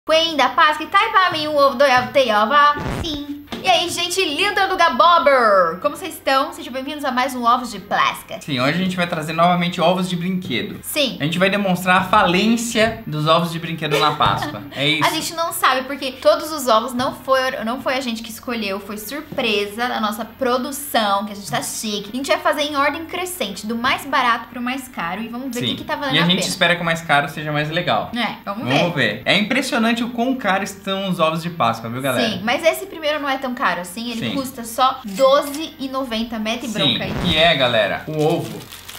Coelhinho da Páscoa, tá aí pra mim um ovo do Teiova? Sim. E aí, gente linda do Gabobber! Como vocês estão? Sejam bem-vindos a mais um Ovos de Plasca. Sim, hoje a gente vai trazer novamente ovos de brinquedo. Sim. A gente vai demonstrar a falência dos ovos de brinquedo na Páscoa. É isso. A gente não sabe, porque todos os ovos não foi a gente que escolheu, foi surpresa da nossa produção, que a gente tá chique. A gente vai fazer em ordem crescente, do mais barato pro mais caro, e vamos ver o que tá valendo a pena. E a gente espera que o mais caro seja mais legal. Vamos ver. É impressionante o quão caro estão os ovos de Páscoa, viu, galera? Sim, mas esse primeiro não é tão caro assim, ele custa só R$12,90, mete bronca aí. Que é, galera, o ovo.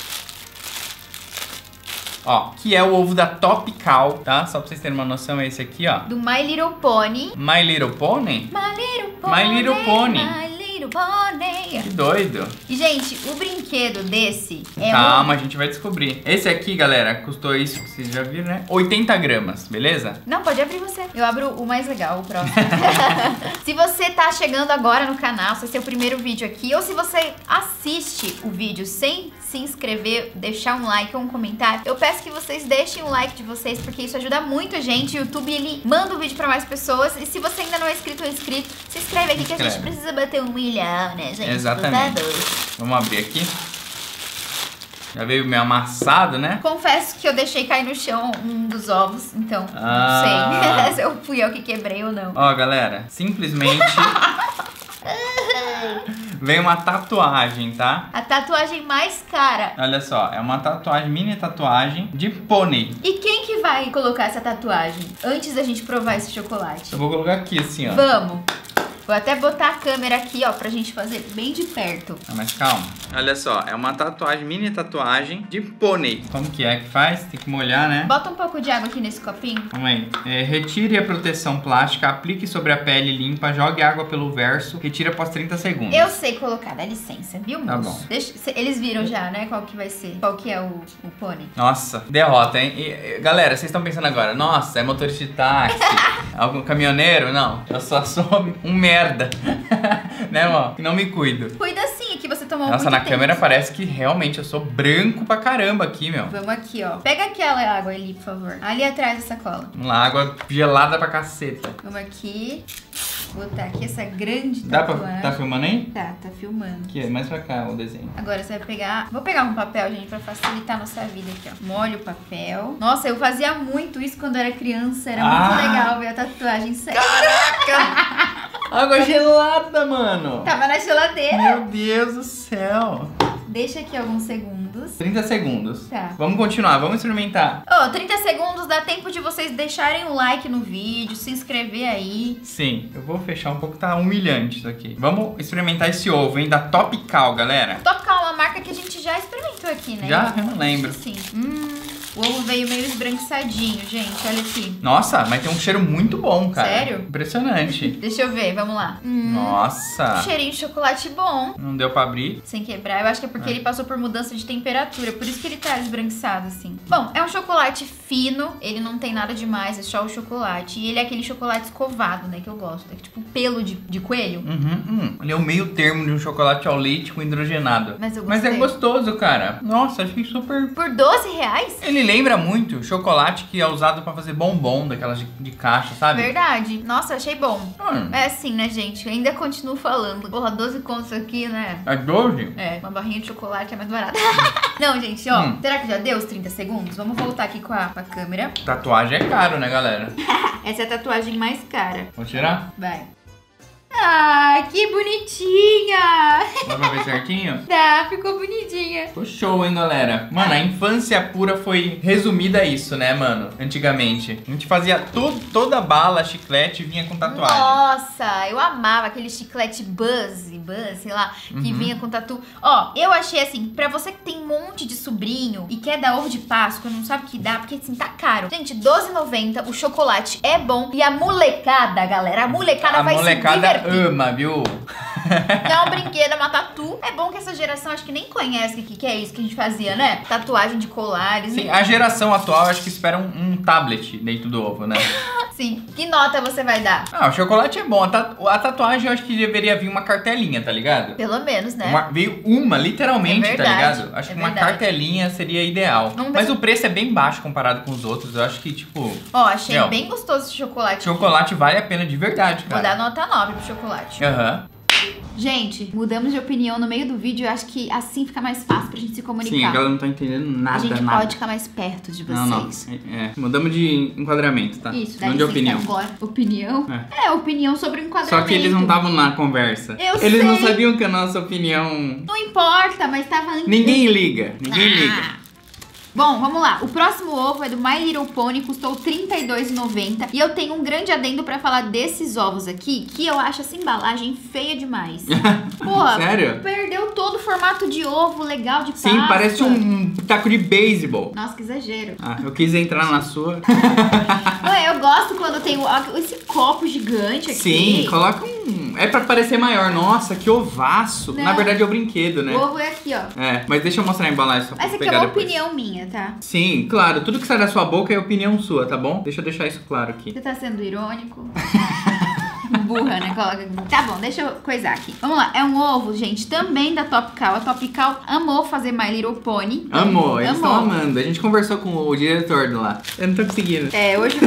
Ó, que é o ovo da Topcal, tá? Só pra vocês terem uma noção, é esse aqui, ó. Do My Little Pony. My Little Pony? My Little Pony. My Little Pony. My Little Pony. Que doido. E, gente, o brinquedo desse é Calma, a gente vai descobrir. Esse aqui, galera, custou isso que vocês já viram, né? 80 gramas, beleza? Não, pode abrir você. Eu abro o mais legal, o próximo. Se você tá chegando agora no canal, se esse é o primeiro vídeo aqui, ou se você assiste o vídeo sem se inscrever, deixar um like ou um comentário, eu peço que vocês deixem o like de vocês, porque isso ajuda muito a gente. O YouTube, ele manda o vídeo pra mais pessoas. E se você ainda não é inscrito ou inscrito, se inscreve aqui que a gente precisa bater 1 milhão, né, gente? Exatamente. Vamos abrir aqui. Já veio meio amassado, né? Confesso que eu deixei cair no chão um dos ovos, então não sei se eu fui eu que quebrei ou não. Ó, galera, simplesmente vem uma tatuagem, tá? A tatuagem mais cara. Olha só, é uma tatuagem, mini tatuagem de pônei. E quem que vai colocar essa tatuagem antes da gente provar esse chocolate? Eu vou colocar aqui assim, ó. Vamos! Vou até botar a câmera aqui, ó, pra gente fazer bem de perto. Ah, mas calma. Olha só, é uma tatuagem, mini tatuagem de pônei. Como que é que faz? Tem que molhar, né? Bota um pouco de água aqui nesse copinho. Vamos aí. Retire a proteção plástica, aplique sobre a pele limpa, jogue água pelo verso, retire após 30 segundos. Eu sei colocar, dá licença, viu, moço? Tá bom. Eles viram já, né, qual que vai ser, qual que é o pônei. Nossa, derrota, hein? Galera, vocês estão pensando agora, nossa, é motorista de táxi, algum caminhoneiro? Não, eu só sou um merda. Né, amor? Que não me cuido. Cuida sim, que você tomou muito Nossa, na tempo. câmera parece que realmente eu sou branco pra caramba aqui, meu. Vamos aqui, ó. Pega aquela água ali, por favor. Ali atrás da sacola. Vamos lá, água gelada pra caceta. Vamos aqui. Vou botar aqui essa grande Dá tatuagem. pra... Tá filmando aí? Tá filmando. Aqui, mais pra cá o desenho. Agora você vai pegar... Vou pegar um papel, gente, pra facilitar a nossa vida aqui, ó. Molha o papel. Nossa, eu fazia muito isso quando eu era criança. Era muito legal ver a tatuagem séria. Caraca! Água gelada, mano. Tava na geladeira. Meu Deus do céu. Deixa aqui alguns segundos. 30 segundos. Tá. Vamos continuar, vamos experimentar. 30 segundos dá tempo de vocês deixarem o like no vídeo, se inscrever aí. Sim, eu vou fechar um pouco, tá humilhante isso aqui. Vamos experimentar esse ovo, hein, da Topcal, galera. Topcal é uma marca que a gente já experimentou aqui, né? Já? Eu não lembro. Sim. O ovo veio meio esbranquiçadinho, gente, olha aqui. Nossa, mas tem um cheiro muito bom, cara. Sério? Impressionante. Deixa eu ver, vamos lá. Nossa. Cheirinho de chocolate bom. Não deu pra abrir. Sem quebrar, eu acho que é porque ele passou por mudança de temperatura, por isso que ele tá esbranquiçado assim. Bom, é um chocolate fino, ele não tem nada demais, é só o chocolate. E ele é aquele chocolate escovado, né, que eu gosto. É tipo pelo de coelho. Ele é o meio termo de um chocolate ao leite com hidrogenado. Mas eu Mas gostei. é gostoso, cara. Nossa, achei super... Por R$12? Ele lembra muito chocolate que é usado pra fazer bombom, daquelas de caixa, sabe? Verdade. Nossa, achei bom. É assim, né, gente? Eu ainda continuo falando. Porra, 12 contos aqui, né? É 12? É, uma barrinha de chocolate é mais barata. Não, gente, ó. Será que já deu os 30 segundos? Vamos voltar aqui com a câmera. Tatuagem é caro, né, galera? Essa é a tatuagem mais cara. Vou tirar? Vai. Ah, que bonitinha! Dá pra ver certinho? Tá, ficou bonitinha. Ficou show, hein, galera? Mano, a infância pura foi resumida a isso, né, mano? Antigamente. A gente fazia toda bala, chiclete, vinha com tatuagem. Nossa, eu amava aquele chiclete Buzz, sei lá, que vinha com tatu. Ó, eu achei assim, pra você que tem um monte de sobrinho e quer dar ovo de Páscoa, não sabe o que dá, porque assim, tá caro. Gente, R$12,90, o chocolate é bom e a molecada, galera, vai se divertir. Ama, viu? Não é um brinquedo, é uma tatu. É bom que essa geração acho que nem conhece o que é isso que a gente fazia, né? Tatuagem de colares. Sim, a geração atual acho que espera um tablet dentro do ovo, né? Sim. Que nota você vai dar? Ah, o chocolate é bom. A tatuagem eu acho que deveria vir uma cartelinha, tá ligado? Pelo menos, né? Veio uma, literalmente, É tá verdade, ligado? Acho é que uma verdade. cartelinha seria ideal. Vamos ver Mas se- o preço é bem baixo comparado com os outros. Eu acho que, tipo... Ó, achei Meu, bem gostoso esse chocolate. chocolate vale a pena de verdade, Vou cara. dar nota 9 pro chocolate. Aham. Gente, mudamos de opinião no meio do vídeo. Eu acho que assim fica mais fácil pra gente se comunicar. Sim, a galera não tá entendendo nada, A gente nada. pode ficar mais perto de vocês. Não. Mudamos de enquadramento, tá? Isso, não daí de licença opinião. agora. Opinião? É, opinião sobre o enquadramento. Só que eles não estavam na conversa. Eu Eles não sei. sabiam que a nossa opinião... Não importa, mas tava antes. Ninguém liga, ninguém liga. Bom, vamos lá. O próximo ovo é do My Little Pony, custou R$32,90. E eu tenho um grande adendo pra falar desses ovos aqui, que eu acho essa embalagem feia demais. Porra, Sério? perdeu todo o formato de ovo legal de pasta. Sim, parece um taco de beisebol. Nossa, que exagero. Ah, eu quis entrar na sua. Ué, eu gosto quando tem esse copo gigante aqui. Sim, coloca um... É pra parecer maior. Nossa, que ovaço. Não. Na verdade é o brinquedo, né? O ovo é aqui, ó. É, mas deixa eu mostrar a embalagem só pra Essa aqui é pegar uma depois. opinião minha, tá? Sim, claro. Tudo que sai da sua boca é opinião sua, tá bom? Deixa eu deixar isso claro aqui. Você tá sendo irônico? Burra, né? Tá bom, deixa eu coisar aqui. Vamos lá, é um ovo, gente, também da Topcal. A Topcal amou fazer My Little Pony. Amor, eles estão amando. A gente conversou com o diretor do lá. Eu não tô conseguindo. É, hoje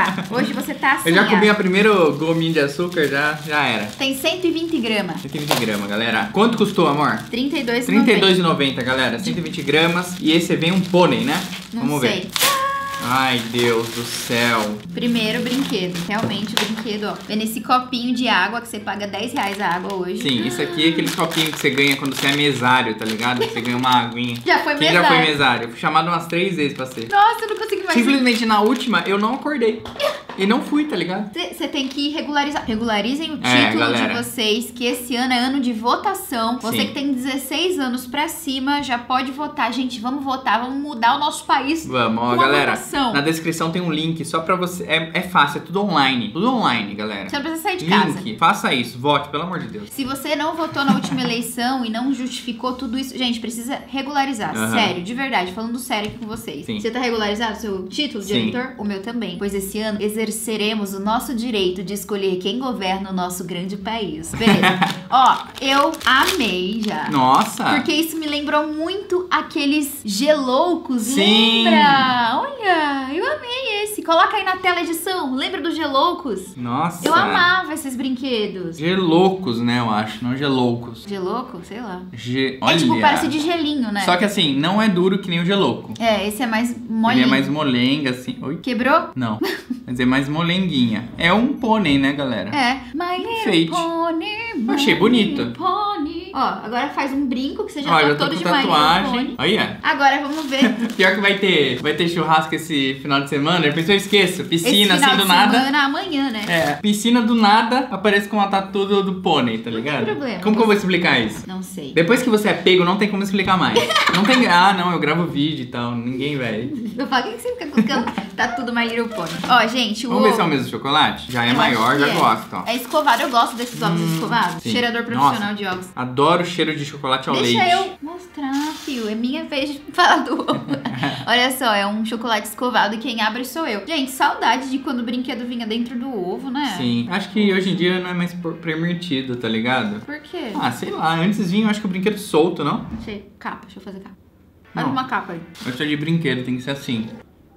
você tá assim, Eu já comi ó. a primeiro gominho de açúcar, já era. Tem 120 gramas. 120 gramas, galera. Quanto custou, amor? R$32,90. R$32,90, galera. 120 gramas. E esse vem um pônei, né? Não Vamos sei. ver. Ai, Deus do céu. Primeiro brinquedo. Realmente o brinquedo, ó. Vem nesse copinho de água que você paga R$10 a água hoje. Sim, isso aqui é aquele copinho que você ganha quando você é mesário, tá ligado? Você ganha uma aguinha. Já foi Quem mesário? já foi mesário? Eu fui chamado umas 3 vezes pra ser. Nossa, eu não consigo mais. Simplesmente na última, eu não acordei. E não fui, tá ligado? Você tem que regularizar. Regularizem o É, título de galera. vocês, que esse ano é ano de votação. Você Sim. que tem 16 anos pra cima já pode votar. Gente, vamos votar, vamos mudar o nosso país. Vamos, ó, com a galera. votação. Na descrição tem um link só pra você. É fácil, é tudo online. Tudo online, galera. Você não precisa sair de casa. Link, faça isso, vote, pelo amor de Deus. Se você não votou na última eleição e não justificou tudo isso, gente, precisa regularizar. Aham. Sério, de verdade, falando sério aqui com vocês. Sim. Você tá regularizado seu título de Sim. eleitor? O meu também. Pois esse ano exerceremos o nosso direito de escolher quem governa o nosso grande país. Beleza. Ó, eu amei já. Nossa! Porque isso me lembrou muito aqueles geloucos, Sim. lembra? Olha, eu amei esse. Coloca aí na tela edição. Lembra dos geloucos? Nossa! Eu amava esses brinquedos. Geloucos, né, eu acho, não geloucos. Gelouco? Sei lá. Olha. É tipo, parece de gelinho, né? Só que assim, não é duro que nem o gelouco. É, esse é mais molinho. Ele é mais molenga, assim. Oi? Quebrou? Não. Mas é mais molenguinha. É um pônei, né, galera? É. My Little Enfeite. Pony, my Achei bonito. Little Pony. Ó, agora faz um brinco que você já Ó, tá já tô todo com de My Little tatuagem. Pony. Olha. Agora vamos ver. Pior que vai ter churrasco esse final de semana. Depois eu esqueço. Esse Piscina, final assim, do de nada. semana, amanhã, né? É, piscina do nada, aparece com uma tatu do pônei, tá ligado? problema. Como que eu vou explicar isso? Não sei. Depois que você é pego, não tem como explicar mais. Não tem... Ah, não, eu gravo vídeo e tal. Ninguém vai. Eu falo, o que você fica colocando? Tá tudo My Little Pony. Ó, gente, o Vamos ver ovo... se é o mesmo chocolate? Já é Eu maior, acho já que é. gosto, ó. É escovado, eu gosto desses ovos escovados. sim. Cheirador profissional Nossa. de ovos. Adoro o cheiro de chocolate ao Deixa leite. eu mostrar, fio. É minha vez de falar do ovo. Olha só, é um chocolate escovado e quem abre sou eu. Gente, saudade de quando o brinquedo vinha dentro do ovo, né? Sim. Acho que hoje em dia não é mais permitido, tá ligado? Por quê? Ah, sei lá. Antes vinha, eu acho que o brinquedo solto, não? Não sei. Capa, deixa eu fazer capa. Olha Não. uma capa aí. Eu sou de brinquedo, tem que ser assim.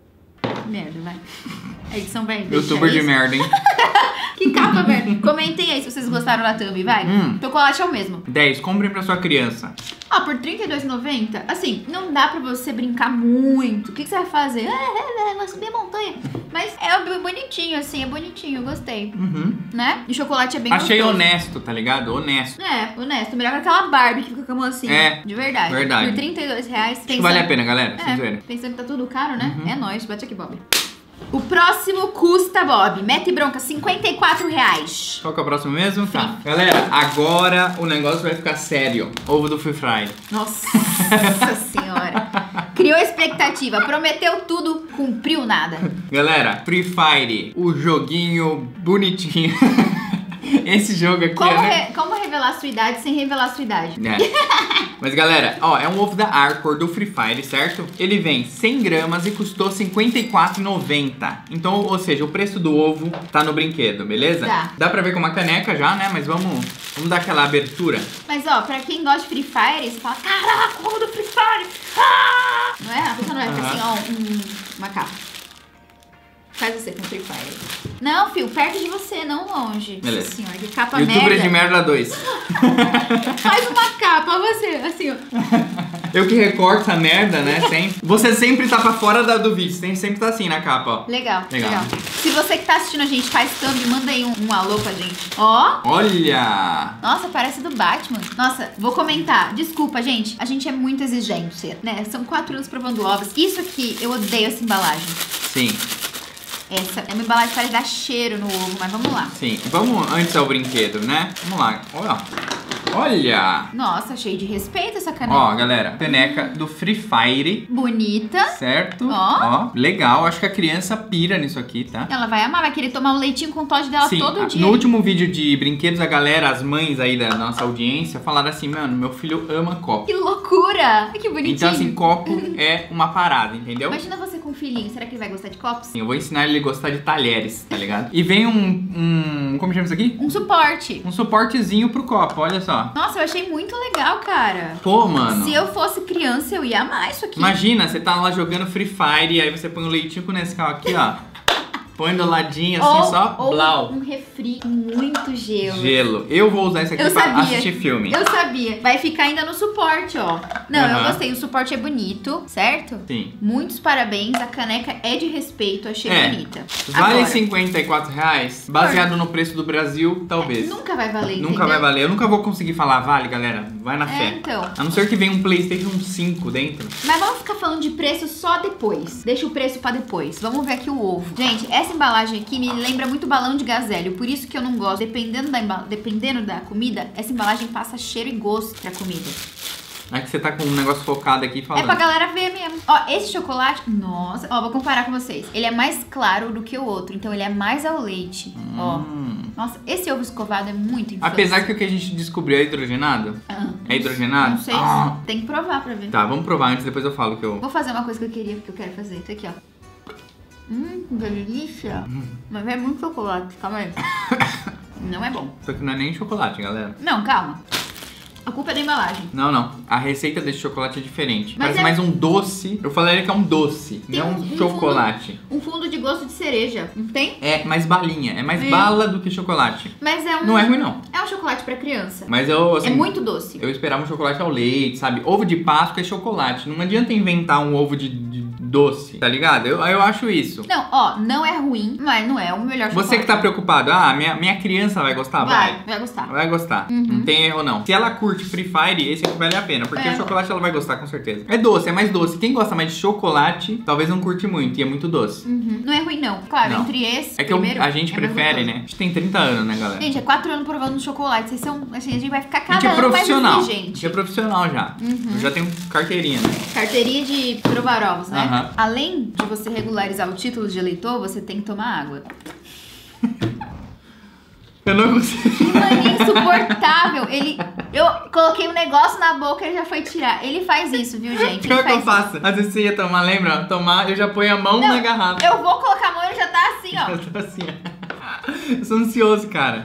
Merda, vai. A edição vai deixar Youtuber de isso. merda, hein? Que capa, velho. Comentem aí se vocês gostaram da thumb, vai. Chocolate é o mesmo. 10. Comprem pra sua criança. Ah, por R$32,90, assim, não dá pra você brincar muito. O que você vai fazer? Vai subir a montanha. Mas é bonitinho, assim, é bonitinho, eu gostei. Uhum. Né? E o chocolate é bem Achei gostoso. honesto, tá ligado? Honesto. É, honesto. Melhor que aquela Barbie que fica com a mão assim. É, De verdade. verdade. Por R$32,00. Acho que vale a pena, galera. Sem É, zoeira. pensando que tá tudo caro, né? É nóis, bate aqui, Bob. O próximo custa, Bob. Mete bronca, R$54,00. Qual que é o próximo mesmo? Tá. Galera, agora o negócio vai ficar sério. Ovo do Free Fry. Nossa senhora. Criou expectativa, prometeu tudo, cumpriu nada. Galera, Free Fire, o joguinho bonitinho. Esse jogo aqui Como revelar sua idade sem revelar sua idade? Mas galera, ó, é um ovo da Arcor do Free Fire, certo? Ele vem 100 gramas e custou R$ 54,90. Então, ou seja, o preço do ovo tá no brinquedo, beleza? Tá. Dá pra ver com uma caneca já, né? Mas vamos dar aquela abertura. Mas ó, pra quem gosta de Free Fire, você fala, caraca, o ovo do Free Fire! Ah! Não é? A pessoa não vai ficar assim, ó, uma capa. Faz você com Free Fire. Não, filho, perto de você, não longe. Beleza. Nossa senhora, que capa YouTuber merda. de merda 2. Faz uma capa, você, assim, ó. Eu que recorto essa merda, né? Sempre. Você sempre tá pra fora do vídeo. Você sempre tá assim na capa, ó. Legal. Se você que tá assistindo a gente faz thumb, manda aí um alô pra gente. Ó. Olha! Nossa, parece do Batman. Nossa, vou comentar. Desculpa, gente. A gente é muito exigente, né? São 4 anos provando ovos. Isso aqui, eu odeio essa embalagem. Sim. Essa é uma embalagem para dar cheiro no ovo, mas vamos lá. Sim, vamos antes ao brinquedo, né? Vamos lá. Olha! Nossa, cheio de respeito essa caneca. Ó, galera, caneca do Free Fire. Bonita. Certo? Ó, legal. Acho que a criança pira nisso aqui, tá? Ela vai amar, vai querer tomar um leitinho com o Todd dela todo dia. No último vídeo de brinquedos, a galera, as mães aí da nossa audiência, falaram assim, mano, meu filho ama copo. Que loucura! Que bonitinho. Então, assim, copo é uma parada, entendeu? Imagina você com um filhinho, será que ele vai gostar de copos? Sim, eu vou ensinar ele a gostar de talheres, tá ligado? E vem como chama isso aqui? Um suporte. Um suportezinho pro copo, olha só. Nossa, eu achei muito legal, cara. Pô, mano. Se eu fosse criança, eu ia amar isso aqui. Imagina, você tá lá jogando Free Fire e aí você põe um leitinho com Nescau aqui, ó. Põe do ladinho assim, só blau. Um refri com muito gelo. Gelo. Eu vou usar isso aqui pra assistir filme. Eu sabia. Vai ficar ainda no suporte, ó. Não, eu gostei. O suporte é bonito, certo? Sim. Muitos parabéns. A caneca é de respeito. Achei bonita. Vale Agora, R$54? Baseado no preço do Brasil, talvez. Nunca vai valer, Nunca vai valer. Eu nunca vou conseguir falar, vale, galera. Vai na fé. Então. A não ser que venha um PlayStation 5 dentro. Mas vamos ficar falando de preço só depois. Deixa o preço pra depois. Vamos ver aqui o ovo. Gente, essa embalagem aqui me lembra muito balão de gazélio. Por isso que eu não gosto. Dependendo da comida, essa embalagem passa cheiro e gosto pra comida. É que você tá com um negócio focado aqui falando. É pra galera ver mesmo. Ó, esse chocolate, nossa. Ó, vou comparar com vocês. Ele é mais claro do que o outro, então ele é mais ao leite. Ó. Nossa, esse ovo escovado é muito infância. Apesar que o que a gente descobriu é hidrogenado. É hidrogenado? Não sei. Tem que provar pra ver. Tá, vamos provar antes, depois eu falo que eu... Vou fazer uma coisa que eu quero fazer. Isso aqui, ó. Que delícia. Mas é muito chocolate, calma aí. Não é bom. Isso aqui não é nem chocolate, galera. Não, calma. A culpa é da embalagem. Não. A receita desse chocolate é diferente. Mas parece mais um doce. Eu falaria que é um doce, não um chocolate. Um fundo de gosto de cereja, não tem? É mais balinha. É mais bala do que chocolate. Mas é um... Não é ruim, não. É um chocolate pra criança. Mas eu, assim... É muito doce. Eu esperava um chocolate ao leite, sabe? Ovo de Páscoa é chocolate. Não adianta inventar um ovo de doce, tá ligado? Eu acho isso. Não, ó, não é ruim, mas não é o melhor chocolate. Você que tá preocupado, minha criança vai gostar? Vai gostar. Vai gostar. Não tem erro, não. Se ela curte Free Fire, esse aqui vale a pena. Porque o chocolate ela vai gostar, com certeza. É doce, é mais doce. Quem gosta mais de chocolate, talvez não curte muito. E é muito doce. Não é ruim, não. Claro, não. Entre esse é que a gente prefere, né? A gente tem 30 anos, né, galera? Gente, é 4 anos provando chocolate. Vocês são, assim, a gente vai ficar cada ano mais profissional. A gente é profissional já. Eu já tenho carteirinha, né? Carteirinha de provar ovos, né? Além de você regularizar o título de eleitor, você tem que tomar água. Eu não consigo. Que mania insuportável. Eu coloquei um negócio na boca e ele já foi tirar. Ele faz isso, viu, gente? Pior que eu faço. Às vezes você ia tomar, lembra? Eu já ponho a mão na garrafa. Eu vou colocar a mão e ele já tá assim, ó. Eu tô assim, ó. Eu sou ansioso, cara.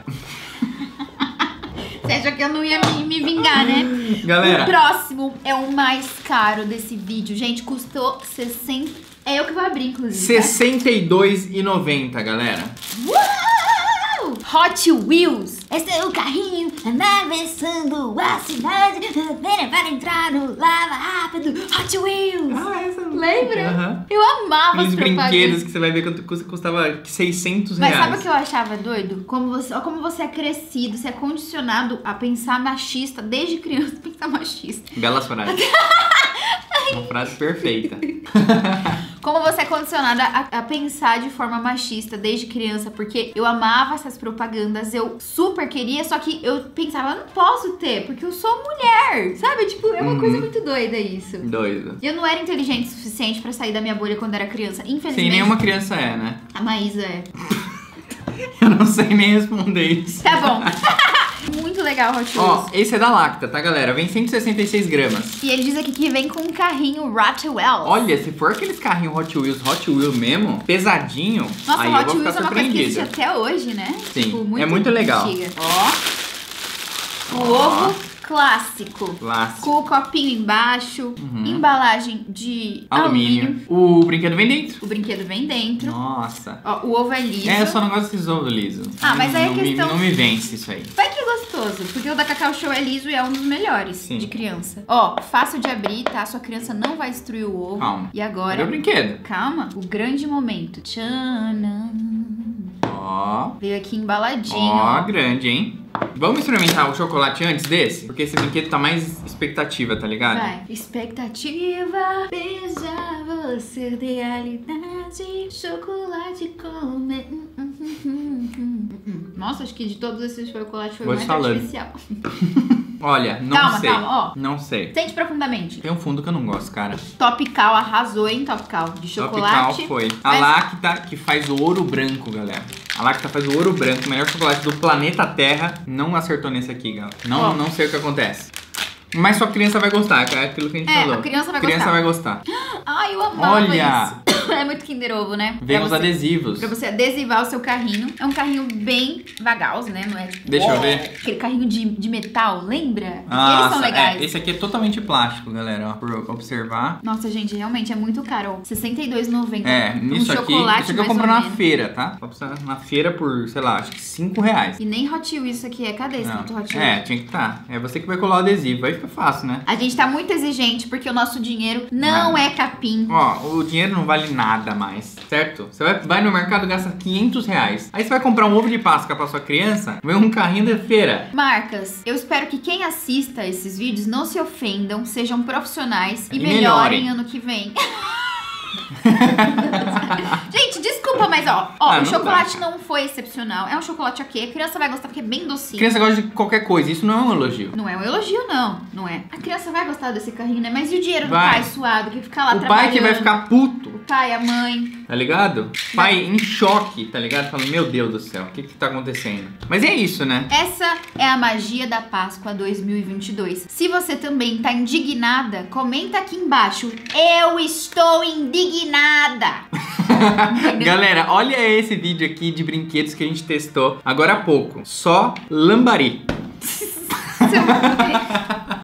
Você achou que eu não ia me vingar, né? Galera. O próximo é o mais caro desse vídeo. Gente, custou 60... É eu que vou abrir, inclusive. R$62,90, galera. Uau! Hot Wheels. Esse é o carrinho atravessando a cidade para entrar no lava rápido. Hot Wheels. Essa... Lembra? Eu amava os as brinquedos que você vai ver quanto custava R$600. Mas sabe o que eu achava doido? Como você é crescido, você é condicionado a pensar machista desde criança. Pensar machista. Belas frases. Uma frase perfeita. Como você é condicionada a pensar de forma machista desde criança, porque eu amava essas propagandas, eu super queria, só que eu pensava, eu não posso ter, porque eu sou mulher, sabe? Tipo, é uma coisa muito doida isso. Doido. Eu não era inteligente o suficiente pra sair da minha bolha quando era criança, infelizmente. Sim, nenhuma criança é, né? A Maísa é. Eu não sei nem responder isso. Tá bom. Muito legal o Hot Wheels. Ó, esse é da Lacta, tá, galera? Vem 166 gramas. E ele diz aqui que vem com um carrinho Rottweiler. Olha, se for aqueles carrinhos Hot Wheels mesmo, pesadinho, Nossa, aí Hot eu vou Wheels ficar é uma coisa que existe surpreendido. até hoje, né? Sim, Tipo, é muito legal. antiga. Ó, o ovo clássico. Clássico. Com o copinho embaixo, embalagem de Alumínio. O brinquedo vem dentro. O brinquedo vem dentro. Nossa. Ó, o ovo é liso. É, eu só não gosto desses ovos liso. Ah, mas aí a Não questão- não me vence isso aí. Vai que é gostoso, porque o da Cacau Show é liso e é um dos melhores Sim. de criança. Ó, fácil de abrir, tá? Sua criança não vai destruir o ovo. Calma. E Olha agora... o brinquedo. Calma, o grande momento. Tchanan. Ó. Veio aqui embaladinho. Ó, ó. grande, hein? Vamos experimentar o chocolate antes desse? Porque esse brinquedo tá mais expectativa, tá ligado? Vai. Expectativa, beijar você, realidade, chocolate comer. Nossa, acho que de todos esses chocolates foi o Vou mais falando. artificial. Olha, não Calma, sei. calma, ó. Não sei. Sente profundamente. Tem um fundo que eu não gosto, cara. Topical arrasou, hein? Topical de chocolate. Topical foi. A Mas- Lacta, que faz o ouro branco, galera. A Lacta faz o ouro branco, o melhor chocolate do planeta Terra. Não acertou nesse aqui, galera. Ó. Não sei o que acontece. Mas sua criança vai gostar, é aquilo que a gente É, falou. a criança vai criança gostar. vai gostar. Ai, eu amava Olha! isso. É muito Kinder Ovo, né? Vem Pra os você- adesivos. Pra você adesivar o seu carrinho. É um carrinho bem vagaroso, né? Não é tipo... Deixa eu uau, ver. Aquele carrinho de metal, lembra? Eles Nossa, são legais. esse aqui é totalmente plástico, galera, ó, por observar. Nossa, gente, realmente é muito caro. Ó. R$62,90. É, por nisso aqui, chocolate, isso aqui eu mais compro ou na menos. feira, tá? Na feira por, sei lá, acho que R$5. E nem Hot Wheels isso aqui é. Cadê esse Não. Hot Wheels? É, tinha que estar. É você que vai colar o adesivo, aí fica fácil, né? A gente tá muito exigente porque o nosso dinheiro não é capim. Ó, o dinheiro não vale nada mais, certo? Você vai no mercado e gasta R$500. Aí você vai comprar um ovo de Páscoa pra sua criança, vem um carrinho da feira. Marcas, eu espero que quem assista esses vídeos não se ofendam, sejam profissionais e E melhorem melhorem. ano que vem. Gente, desculpa, mas ó, Ah, o não chocolate dá. não foi excepcional. É um chocolate ok, a criança vai gostar porque é bem docinho. Criança gosta de qualquer coisa, isso não é um elogio. Não é um elogio, não. Não é. A criança vai gostar desse carrinho, né? Mas e o dinheiro do Vai. pai suado que fica lá O trabalhando? pai que vai ficar puto, O pai, a mãe. tá ligado? Pai em choque, tá ligado? Falando, meu Deus do céu, o que que tá acontecendo? Mas é isso, né? Essa é a magia da Páscoa 2022. Se você também tá indignada, comenta aqui embaixo. Eu estou indignada. Entendeu? Galera, olha esse vídeo aqui de brinquedos que a gente testou agora há pouco. Só lambari.